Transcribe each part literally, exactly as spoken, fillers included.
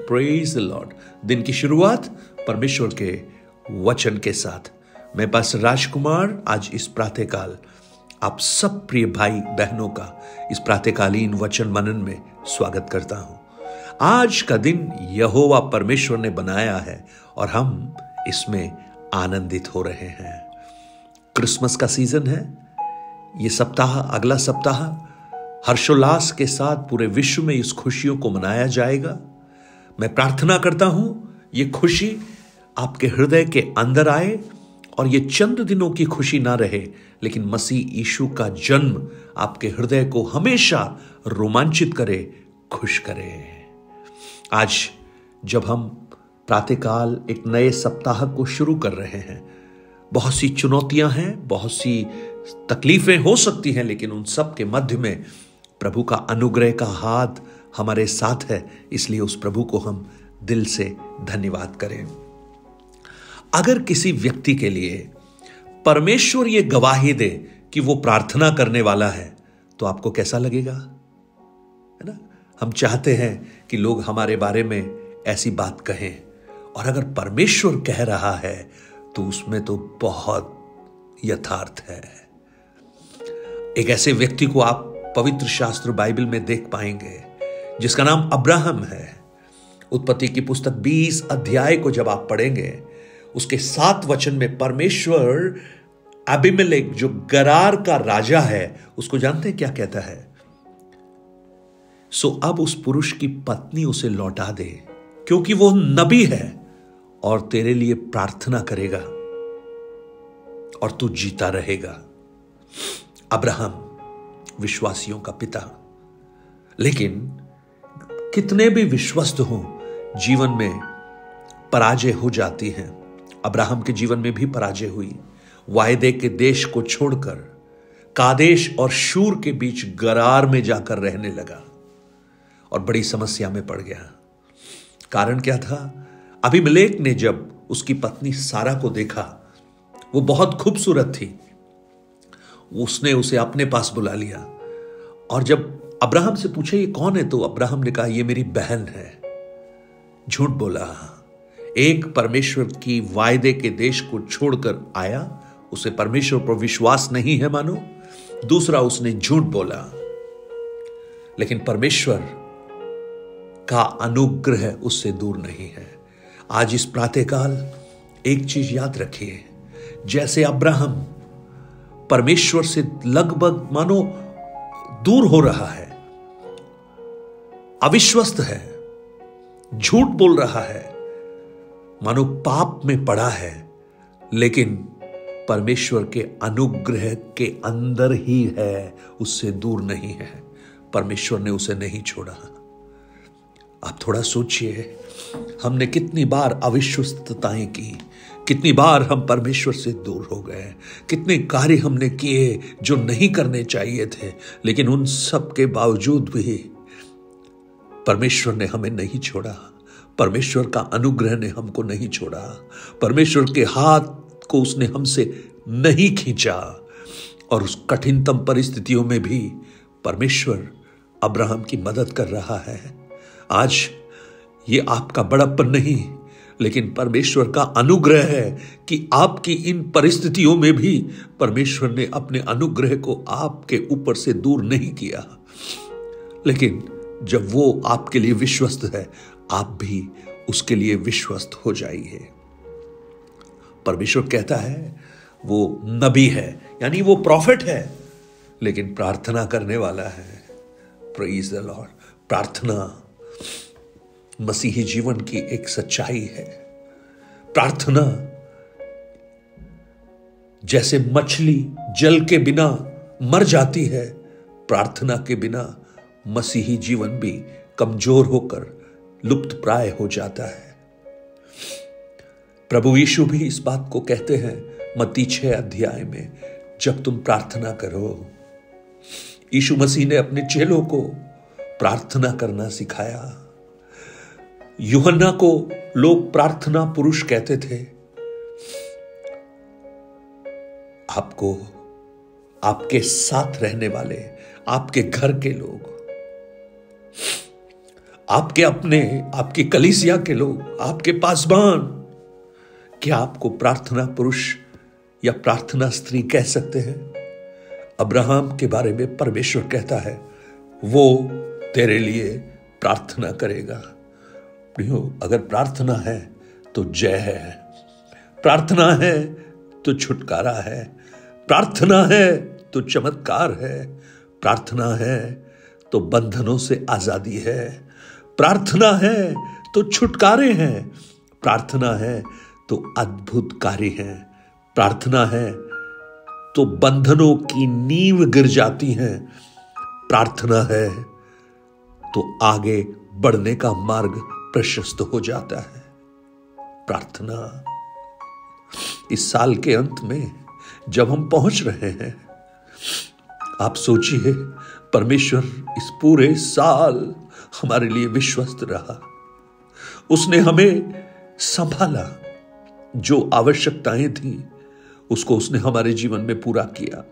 Praise the Lord. दिन की शुरुआत परमेश्वर के वचन के साथ। मैं पास्टर राजकुमार आज इस प्रातःकाल आप सब प्रिय भाई बहनों का इस प्रातःकालीन वचन मनन में स्वागत करता हूं। आज का दिन यहोवा परमेश्वर ने बनाया है और हम इसमें आनंदित हो रहे हैं। क्रिसमस का सीजन है। ये सप्ताह, अगला सप्ताह हर्षोल्लास के साथ पूरे विश्व में इस खुशियों को मनाया जाएगा। मैं प्रार्थना करता हूं ये खुशी आपके हृदय के अंदर आए और ये चंद दिनों की खुशी ना रहे, लेकिन मसीह यीशु का जन्म आपके हृदय को हमेशा रोमांचित करे, खुश करे। आज जब हम प्रातःकाल एक नए सप्ताह को शुरू कर रहे हैं, बहुत सी चुनौतियां हैं, बहुत सी तकलीफें हो सकती हैं, लेकिन उन सब के मध्य में प्रभु का अनुग्रह का हाथ हमारे साथ है। इसलिए उस प्रभु को हम दिल से धन्यवाद करें। अगर किसी व्यक्ति के लिए परमेश्वर ये गवाही दे कि वो प्रार्थना करने वाला है, तो आपको कैसा लगेगा? है ना? हम चाहते हैं कि लोग हमारे बारे में ऐसी बात कहें, और अगर परमेश्वर कह रहा है तो उसमें तो बहुत यथार्थ है। एक ऐसे व्यक्ति को आप पवित्र शास्त्र बाइबल में देख पाएंगे जिसका नाम अब्राहम है। उत्पत्ति की पुस्तक बीस अध्याय को जब आप पढ़ेंगे, उसके सात वचन में परमेश्वर अबीमेलेक जो गरार का राजा है, उसको जानते हैं क्या कहता है? सो अब उस पुरुष की पत्नी उसे लौटा दे, क्योंकि वो नबी है और तेरे लिए प्रार्थना करेगा और तू जीता रहेगा। अब्राहम विश्वासियों का पिता, लेकिन कितने भी विश्वस्त हों, जीवन में पराजय हो जाती हैं। अब्राहम के जीवन में भी पराजय हुई। वायदे के देश को छोड़कर कादेश और शूर के बीच गरार में जाकर रहने लगा और बड़ी समस्या में पड़ गया। कारण क्या था? अबीमेलेक ने जब उसकी पत्नी सारा को देखा, वो बहुत खूबसूरत थी, उसने उसे अपने पास बुला लिया। और जब अब्राहम से पूछा ये कौन है, तो अब्राहम ने कहा ये मेरी बहन है। झूठ बोला। एक परमेश्वर की वायदे के देश को छोड़कर आया, उसे परमेश्वर पर विश्वास नहीं है मानो। दूसरा, उसने झूठ बोला। लेकिन परमेश्वर का अनुग्रह उससे दूर नहीं है। आज इस प्रातःकाल एक चीज याद रखिए, जैसे अब्राहम परमेश्वर से लगभग मानो दूर हो रहा है, अविश्वस्त है, झूठ बोल रहा है, मानो पाप में पड़ा है, लेकिन परमेश्वर के अनुग्रह के अंदर ही है, उससे दूर नहीं है। परमेश्वर ने उसे नहीं छोड़ा। आप थोड़ा सोचिए, हमने कितनी बार अविश्वस्तताएं की, कितनी बार हम परमेश्वर से दूर हो गए, कितने कार्य हमने किए जो नहीं करने चाहिए थे, लेकिन उन सब के बावजूद भी परमेश्वर ने हमें नहीं छोड़ा। परमेश्वर का अनुग्रह ने हमको नहीं छोड़ा। परमेश्वर के हाथ को उसने हमसे नहीं खींचा। और उस कठिनतम परिस्थितियों में भी परमेश्वर अब्राहम की मदद कर रहा है। आज ये आपका बड़प्पन नहीं, लेकिन परमेश्वर का अनुग्रह है कि आपकी इन परिस्थितियों में भी परमेश्वर ने अपने अनुग्रह को आपके ऊपर से दूर नहीं किया। लेकिन जब वो आपके लिए विश्वस्त है, आप भी उसके लिए विश्वस्त हो जाइए। परमेश्वर कहता है वो नबी है, यानी वो प्रॉफिट है, लेकिन प्रार्थना करने वाला है। Praise the Lord. प्रार्थना मसीही जीवन की एक सच्चाई है। प्रार्थना जैसे मछली जल के बिना मर जाती है, प्रार्थना के बिना मसीही जीवन भी कमजोर होकर लुप्त प्राय हो जाता है। प्रभु यीशु भी इस बात को कहते हैं मत्ती छह अध्याय में, जब तुम प्रार्थना करो। यीशु मसीह ने अपने चेलों को प्रार्थना करना सिखाया। यूहन्ना को लोग प्रार्थना पुरुष कहते थे। आपको, आपके साथ रहने वाले, आपके घर के लोग आपके अपने, आपकी कलीसिया के लोग, आपके पासबान, क्या आपको प्रार्थना पुरुष या प्रार्थना स्त्री कह सकते हैं? अब्राहम के बारे में परमेश्वर कहता है, वो तेरे लिए प्रार्थना करेगा। प्रियो, अगर प्रार्थना है तो जय है, प्रार्थना है तो छुटकारा है, प्रार्थना है तो चमत्कार है, प्रार्थना है तो बंधनों से आजादी है, प्रार्थना है तो छुटकारे हैं, प्रार्थना है तो अद्भुत कार्य हैं, प्रार्थना है तो बंधनों की नींव गिर जाती है, प्रार्थना है तो आगे बढ़ने का मार्ग प्रशस्त हो जाता है। प्रार्थना इस साल के अंत में जब हम पहुंच रहे हैं, आप सोचिए, परमेश्वर इस पूरे साल हमारे लिए विश्वस्त रहा, उसने हमें संभाला, जो आवश्यकताएं थी उसको उसने हमारे जीवन में पूरा किया।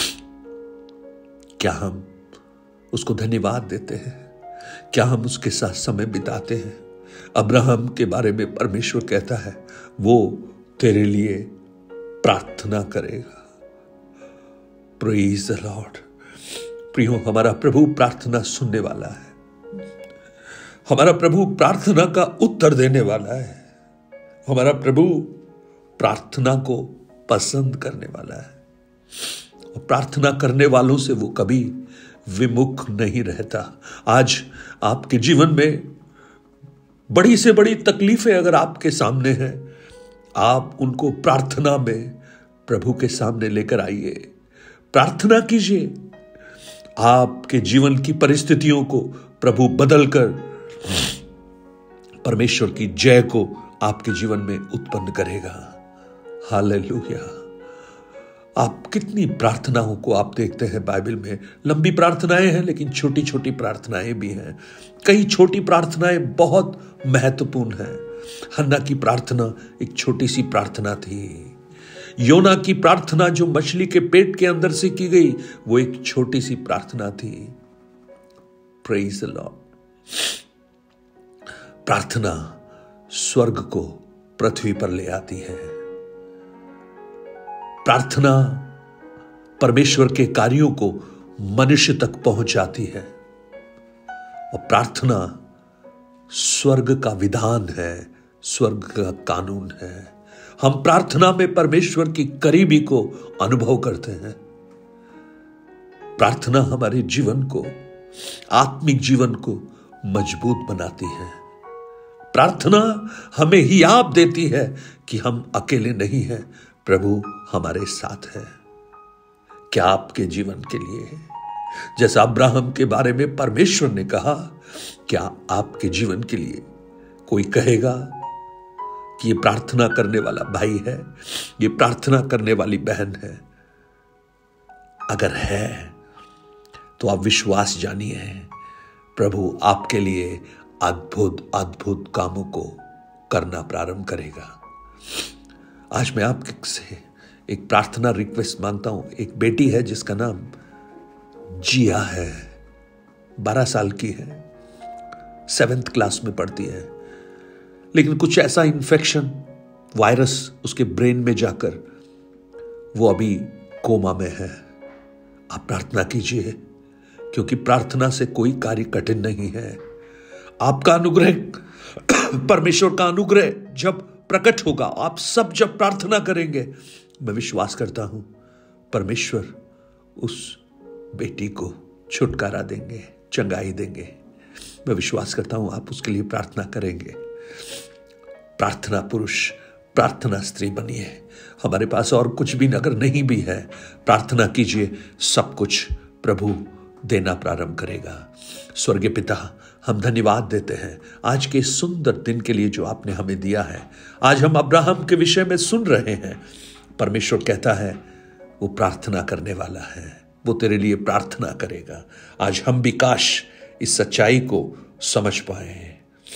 क्या हम उसको धन्यवाद देते हैं? क्या हम उसके साथ समय बिताते हैं? अब्राहम के बारे में परमेश्वर कहता है, वो तेरे लिए प्रार्थना करेगा। Praise the Lord. प्रियो, हमारा प्रभु प्रार्थना सुनने वाला है, हमारा प्रभु प्रार्थना का उत्तर देने वाला है, हमारा प्रभु प्रार्थना को पसंद करने वाला है और प्रार्थना करने वालों से वो कभी विमुख नहीं रहता। आज आपके जीवन में बड़ी से बड़ी तकलीफें अगर आपके सामने हैं, आप उनको प्रार्थना में प्रभु के सामने लेकर आइए, प्रार्थना कीजिए। आपके जीवन की परिस्थितियों को प्रभु बदलकर परमेश्वर की जय को आपके जीवन में उत्पन्न करेगा। हालेलुया। आप कितनी प्रार्थनाओं को आप देखते हैं बाइबल में, लंबी प्रार्थनाएं हैं लेकिन छोटी छोटी प्रार्थनाएं भी हैं। कई छोटी प्रार्थनाएं बहुत महत्वपूर्ण हैं। हन्ना की प्रार्थना एक छोटी सी प्रार्थना थी। योना की प्रार्थना जो मछली के पेट के अंदर से की गई, वो एक छोटी सी प्रार्थना थी। Praise the Lord. प्रार्थना स्वर्ग को पृथ्वी पर ले आती है। प्रार्थना परमेश्वर के कार्यों को मनुष्य तक पहुंचाती है और प्रार्थना स्वर्ग का विधान है, स्वर्ग का कानून है। हम प्रार्थना में परमेश्वर की करीबी को अनुभव करते हैं। प्रार्थना हमारे जीवन को, आत्मिक जीवन को मजबूत बनाती है। प्रार्थना हमें हियाब देती है कि हम अकेले नहीं हैं, प्रभु हमारे साथ है। क्या आपके जीवन के लिए, जैसा अब्राहम के बारे में परमेश्वर ने कहा, क्या आपके जीवन के लिए कोई कहेगा कि ये प्रार्थना करने वाला भाई है, ये प्रार्थना करने वाली बहन है? अगर है तो आप विश्वास जानिए, प्रभु आपके लिए अद्भुत अद्भुत कामों को करना प्रारंभ करेगा। आज मैं आपसे एक प्रार्थना रिक्वेस्ट मांगता हूं। एक बेटी है जिसका नाम जिया है, बारह साल की है, सेवेंथ क्लास में पढ़ती है, लेकिन कुछ ऐसा इन्फेक्शन, वायरस उसके ब्रेन में जाकर वो अभी कोमा में है। आप प्रार्थना कीजिए, क्योंकि प्रार्थना से कोई कार्य कठिन नहीं है। आपका अनुग्रह, परमेश्वर का अनुग्रह जब प्रकट होगा, आप सब जब प्रार्थना करेंगे, मैं विश्वास करता हूं परमेश्वर उस बेटी को छुटकारा देंगे, चंगाई देंगे। मैं विश्वास करता हूं आप उसके लिए प्रार्थना करेंगे। प्रार्थना पुरुष, प्रार्थना स्त्री बनिए। हमारे पास और कुछ भी अगर नहीं भी है, प्रार्थना कीजिए, सब कुछ प्रभु देना प्रारंभ करेगा। स्वर्गीय पिता, हम धन्यवाद देते हैं आज के सुंदर दिन के लिए जो आपने हमें दिया है। आज हम अब्राहम के विषय में सुन रहे हैं। परमेश्वर कहता है वो प्रार्थना करने वाला है, वो तेरे लिए प्रार्थना करेगा। आज हम भी काश इस सच्चाई को समझ पाए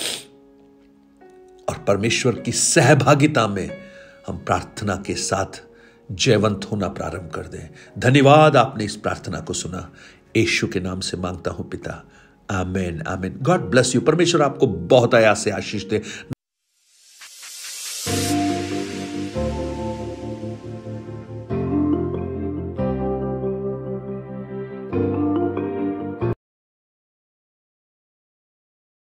और परमेश्वर की सहभागिता में हम प्रार्थना के साथ जयवंत होना प्रारंभ कर दें। धन्यवाद, आपने इस प्रार्थना को सुना। यीशु के नाम से मांगता हूं पिता, आमीन आमीन। God bless you. परमेश्वर आपको बहुत आयास से आशीष दे।